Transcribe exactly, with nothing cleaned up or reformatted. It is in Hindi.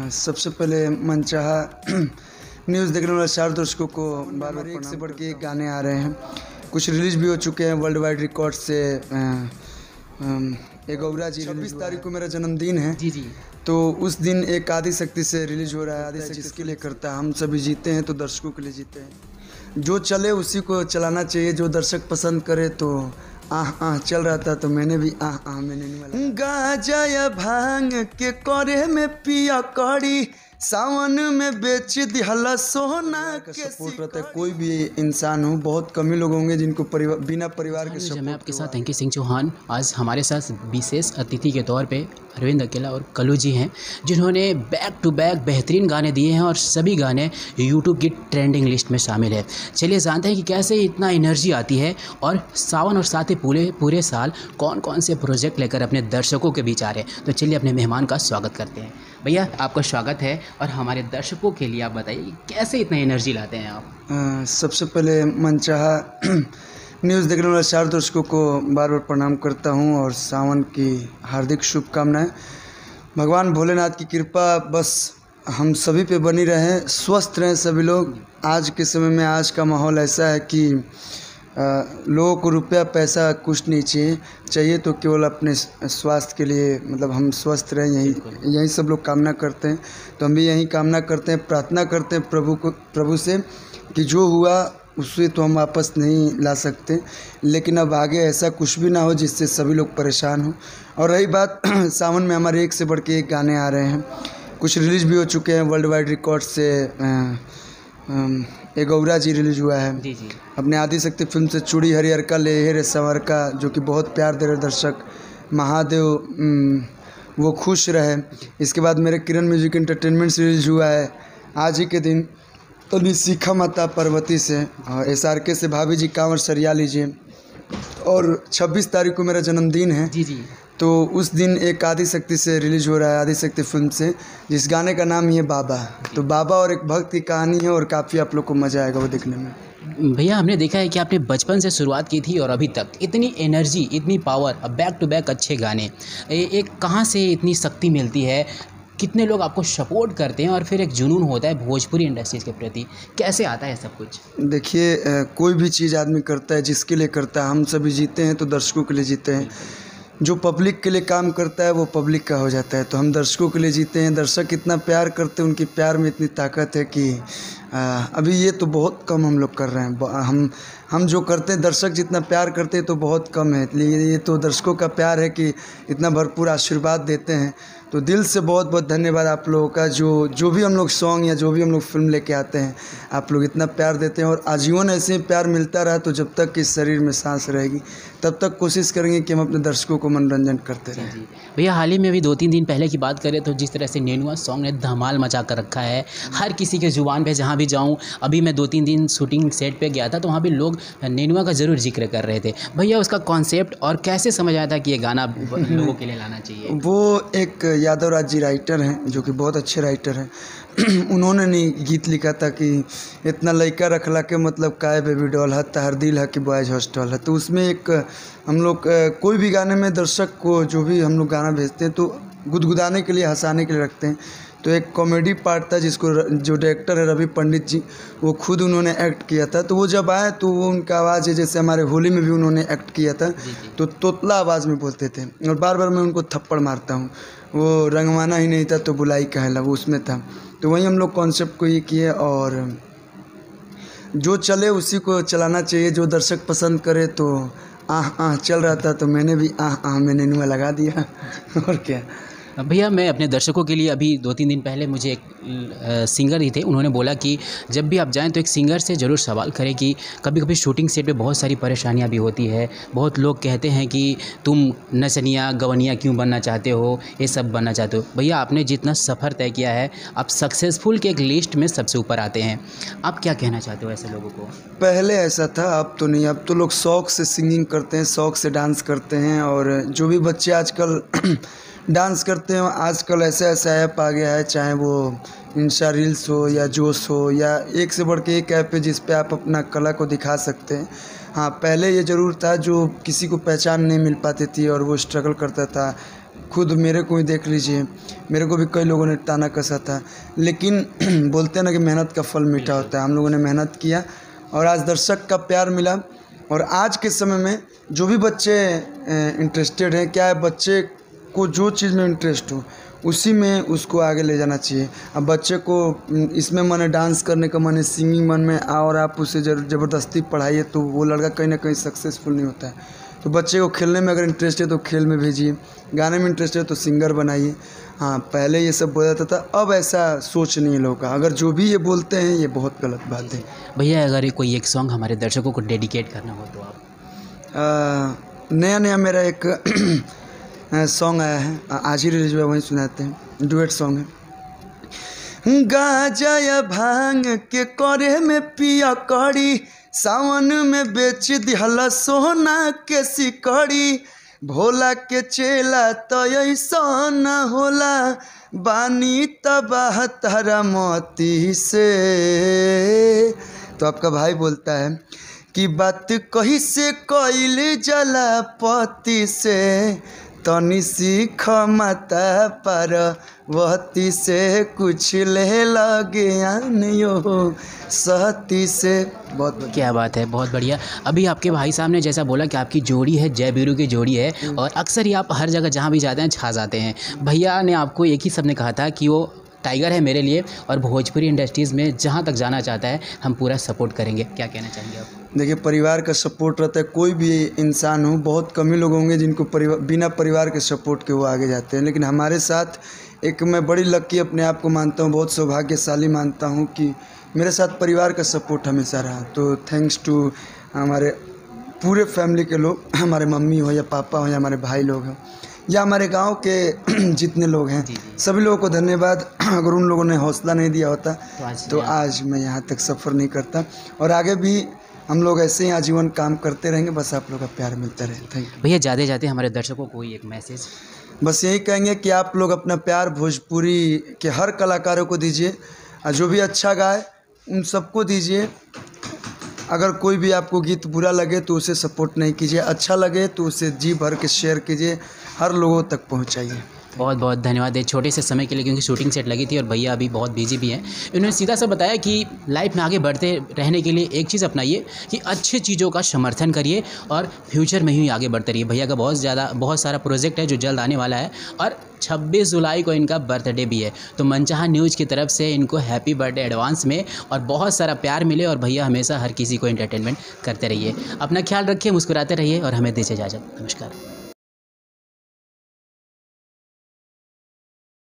सबसे पहले मनचाहा न्यूज़ देखने वाले चार दर्शकों को बार बार एक से बढ़ के एक गाने आ रहे हैं। कुछ रिलीज़ भी हो चुके हैं वर्ल्ड वाइड रिकॉर्ड से। एक गौरा जी छब्बीस तारीख को मेरा जन्मदिन है जी जी तो उस दिन एक आदि शक्ति से रिलीज हो रहा है। आदि शक्ति जिसके लिए करता है, हम सभी जीते हैं तो दर्शकों के लिए जीते हैं। जो चले उसी को चलाना चाहिए, जो दर्शक पसंद करे तो आह आह चल रहा था तो मैंने भी आह आह मैंने नहीं वाला। गाजा या भांग के करे में पिया कड़ी, सावन में बेच दिहला सोना का सपोर्ट रहता है। कोई भी इंसान हो, बहुत कम ही लोग होंगे जिनको परिवार बिना परिवार के सपोर्ट। मैं आपके साथ अंकित सिंह चौहान, आज हमारे साथ विशेष अतिथि के तौर पे अरविंद अकेला और कल्लू जी हैं, जिन्होंने बैक टू बैक बेहतरीन गाने दिए हैं और सभी गाने यूट्यूब की ट्रेंडिंग लिस्ट में शामिल है। चलिए जानते हैं कि कैसे इतना एनर्जी आती है और सावन और साथ ही पूरे पूरे साल कौन कौन से प्रोजेक्ट लेकर अपने दर्शकों के बीच आ रहे हैं। तो चलिए अपने मेहमान का स्वागत करते हैं। भैया आपका स्वागत है और हमारे दर्शकों के लिए आप बताइए कैसे इतना एनर्जी लाते हैं आप। आ, सबसे पहले मनचाहा न्यूज़ देखने वाले चार दर्शकों को बार बार प्रणाम करता हूं और सावन की हार्दिक शुभकामनाएं। भगवान भोलेनाथ की कृपा बस हम सभी पे बनी रहे, स्वस्थ रहें सभी लोग। आज के समय में आज का माहौल ऐसा है कि आ, लोगों को रुपया पैसा कुछ नहीं चाहिए चाहिए तो केवल अपने स्वास्थ्य के लिए, मतलब हम स्वस्थ रहें, यही यही सब लोग कामना करते हैं। तो हम भी यही कामना करते हैं, प्रार्थना करते हैं प्रभु को प्रभु से कि जो हुआ उससे तो हम वापस नहीं ला सकते, लेकिन अब आगे ऐसा कुछ भी ना हो जिससे सभी लोग परेशान हों। और रही बात सावन में हमारे एक से बढ़ के एक गाने आ रहे हैं। कुछ रिलीज़ भी हो चुके हैं वर्ल्ड वाइड रिकॉर्ड से। एक गौरा जी रिलीज हुआ है जी जी अपने आदि शक्ति फिल्म से, चूड़ी हरियर का ले हेरे संवर का, जो कि बहुत प्यार दे रहे दर्शक। महादेव वो खुश रहे। इसके बाद मेरे किरण म्यूजिक एंटरटेनमेंट से रिलीज हुआ है आज ही के दिन तो सीखा माता पार्वती से, एस आर के से भाभी जी कांवर सरिया लीजिए। और छब्बीस तारीख को मेरा जन्मदिन है जी जी तो उस दिन एक आदि शक्ति से रिलीज हो रहा है, आदि शक्ति फिल्म से, जिस गाने का नाम ही है बाबा। तो बाबा और एक भक्त की कहानी है और काफ़ी आप लोग को मज़ा आएगा वो देखने में। भैया हमने देखा है कि आपने बचपन से शुरुआत की थी और अभी तक इतनी एनर्जी, इतनी पावर, अब बैक टू बैक अच्छे गाने, एक कहाँ से इतनी शक्ति मिलती है? कितने लोग आपको सपोर्ट करते हैं और फिर एक जुनून होता है भोजपुरी इंडस्ट्रीज़ के प्रति, कैसे आता है सब कुछ? देखिए, कोई भी चीज़ आदमी करता है जिसके लिए करता है। हम सभी जीते हैं तो दर्शकों के लिए जीते हैं। जो पब्लिक के लिए काम करता है वो पब्लिक का हो जाता है। तो हम दर्शकों के लिए जीते हैं। दर्शक इतना प्यार करते हैं, उनके प्यार में इतनी ताकत है कि आ, अभी ये तो बहुत कम हम लोग कर रहे हैं। हम हम जो करते हैं, दर्शक जितना प्यार करते हैं तो बहुत कम है। इसलिए ये तो दर्शकों का प्यार है कि इतना भरपूर आशीर्वाद देते हैं। तो दिल से बहुत बहुत धन्यवाद आप लोगों का। जो जो भी हम लोग सॉन्ग या जो भी हम लोग फिल्म लेके आते हैं, आप लोग इतना प्यार देते हैं और आजीवन ऐसे ही प्यार मिलता रहा तो जब तक इस शरीर में सांस रहेगी तब तक कोशिश करेंगे कि हम अपने दर्शकों को मनोरंजन करते रहें। भैया हाल ही में अभी दो तीन दिन पहले की बात करें तो जिस तरह से नेनुआ सॉन्ग ने धमाल मचा कर रखा है हर किसी के ज़ुबान पे, जहाँ भी जाऊँ। अभी मैं दो तीन दिन शूटिंग सेट पे गया था तो वहाँ भी लोग नेनुआ का ज़रूर जिक्र कर रहे थे। भैया उसका कॉन्सेप्ट और कैसे समझ आया था कि ये गाना लोगों के लिए लाना चाहिए? वो एक यादव राज जी राइटर हैं जो कि बहुत अच्छे राइटर हैं। उन्होंने नहीं गीत लिखा था कि इतना लड़का रखला के मतलब काय बेबी डॉल है, तहर दिल है कि बॉयज हॉस्टल है। तो उसमें एक हम लोग कोई भी गाने में दर्शक को जो भी हम लोग गाना भेजते हैं तो गुदगुदाने के लिए, हंसाने के लिए रखते हैं। तो एक कॉमेडी पार्ट था जिसको जो डायरेक्टर है रवि पंडित जी, वो खुद उन्होंने एक्ट किया था। तो वो जब आए तो वो उनका आवाज़ है, जैसे हमारे होली में भी उन्होंने एक्ट किया था तो तोतला आवाज़ में बोलते थे और बार बार मैं उनको थप्पड़ मारता हूँ। वो रंगवाना ही नहीं था तो बुलाई कहला, वो उसमें था। तो वही हम लोग कॉन्सेप्ट को ये किए और जो चले उसी को चलाना चाहिए। जो दर्शक पसंद करे तो आह आह चल रहा था तो मैंने भी आह आह मैंने नुआ लगा दिया और क्या। भैया मैं अपने दर्शकों के लिए अभी दो तीन दिन पहले मुझे एक सिंगर ही थे, उन्होंने बोला कि जब भी आप जाएं तो एक सिंगर से ज़रूर सवाल करें कि कभी कभी शूटिंग सेट पे बहुत सारी परेशानियां भी होती है। बहुत लोग कहते हैं कि तुम नचनिया गवनिया क्यों बनना चाहते हो, ये सब बनना चाहते हो। भैया आपने जितना सफ़र तय किया है, आप सक्सेसफुल के एक लिस्ट में सबसे ऊपर आते हैं। आप क्या कहना चाहते हो ऐसे लोगों को? पहले ऐसा था, अब तो नहीं। अब तो लोग शौक़ से सिंगिंग करते हैं, शौक़ से डांस करते हैं। और जो भी बच्चे आजकल डांस करते हैं, आजकल ऐसा ऐसा ऐप आ गया है, चाहे वो इंस्टा रील्स हो या जोश हो या एक से बढ़ के एक ऐप है जिस पे आप अपना कला को दिखा सकते हैं। हाँ, पहले ये ज़रूर था जो किसी को पहचान नहीं मिल पाती थी और वो स्ट्रगल करता था खुद मेरे को ही देख लीजिए, मेरे को भी कई लोगों ने ताना कसा था, लेकिन बोलते हैं ना कि मेहनत का फल मीठा होता है। हम लोगों ने मेहनत किया और आज दर्शक का प्यार मिला। और आज के समय में जो भी बच्चे इंटरेस्टेड हैं, क्या है, बच्चे को जो चीज़ में इंटरेस्ट हो उसी में उसको आगे ले जाना चाहिए। अब बच्चे को इसमें मन है, डांस करने का मन है, सिंगिंग मन में, और आप उसे ज़बरदस्ती पढ़ाइए तो वो लड़का कहीं ना कहीं सक्सेसफुल नहीं होता है। तो बच्चे को खेलने में अगर इंटरेस्ट है तो खेल में भेजिए, गाने में इंटरेस्ट है तो सिंगर बनाइए। हाँ, पहले ये सब बोला जाता था, अब ऐसा सोच नहीं है लोगों का। अगर जो भी ये बोलते हैं ये बहुत गलत बात है। भैया अगर कोई एक सॉन्ग हमारे दर्शकों को डेडिकेट करना हो तो आप? आ, नया नया मेरा एक सॉन्ग आया है, आज ही रिलीज हुआ, वहीं सुनाते हैं। डुएट सॉन्ग है। गाजा या भांग के करे में पिया कड़ी, सावन में बेच दिहला सोना के सिकड़ी, भोला के चेला तो ऐसा न होला, बानी तबाह तारा मोती से। तो आपका भाई बोलता है कि बात कही से कोइल जला पति से, तनी सीख माता पर वहती से, कुछ ले लगे आनियो सहती से। बहुत क्या बात है, बहुत बढ़िया। अभी आपके भाई साहब ने जैसा बोला कि आपकी जोड़ी है, जय बीरू की जोड़ी है, और अक्सर ही आप हर जगह जहाँ भी जाते हैं छा जाते हैं। भैया ने आपको एक ही शब्द कहा था कि वो टाइगर है मेरे लिए, और भोजपुरी इंडस्ट्रीज़ में जहाँ तक जाना चाहता है हम पूरा सपोर्ट करेंगे। क्या कहना चाहेंगे आप? देखिए, परिवार का सपोर्ट रहता है। कोई भी इंसान हो, बहुत कम ही लोग होंगे जिनको परिवार बिना परिवार के सपोर्ट के वो आगे जाते हैं, लेकिन हमारे साथ एक मैं बड़ी लकी अपने आप को मानता हूँ, बहुत सौभाग्यशाली मानता हूँ कि मेरे साथ परिवार का सपोर्ट हमेशा रहा। तो थैंक्स टू हमारे पूरे फैमिली के लोग, हमारे मम्मी हो या पापा हो या हमारे भाई लोग हैं या हमारे गांव के जितने लोग हैं, सभी लोगों को धन्यवाद। अगर उन लोगों ने हौसला नहीं दिया होता तो आज, तो आज मैं यहाँ तक सफ़र नहीं करता। और आगे भी हम लोग ऐसे ही आजीवन काम करते रहेंगे, बस आप लोग का प्यार मिलता रहे। थैंक यू भैया। जाते जाते हमारे दर्शकों को कोई एक मैसेज? बस यही कहेंगे कि आप लोग अपना प्यार भोजपुरी के हर कलाकारों को दीजिए, और जो भी अच्छा गाए उन सबको दीजिए। अगर कोई भी आपको गीत बुरा लगे तो उसे सपोर्ट नहीं कीजिए, अच्छा लगे तो उसे जी भर के शेयर कीजिए, हर लोगों तक पहुंचाइए। बहुत बहुत धन्यवाद है छोटे से समय के लिए, क्योंकि शूटिंग सेट लगी थी और भैया अभी बहुत बिजी भी हैं। इन्होंने सीधा सा बताया कि लाइफ में आगे बढ़ते रहने के लिए एक चीज़ अपनाइए कि अच्छी चीज़ों का समर्थन करिए और फ्यूचर में ही आगे बढ़ते रहिए। भैया का बहुत ज़्यादा बहुत सारा प्रोजेक्ट है जो जल्द आने वाला है, और छब्बीस जुलाई को इनका बर्थडे भी है। तो मनचाहा न्यूज़ की तरफ से इनको हैप्पी बर्थडे एडवांस में, और बहुत सारा प्यार मिले, और भैया हमेशा हर किसी को एंटरटेनमेंट करते रहिए। अपना ख्याल रखिए, मुस्कुराते रहिए, और हमें दीजिए इजाज़त। नमस्कार।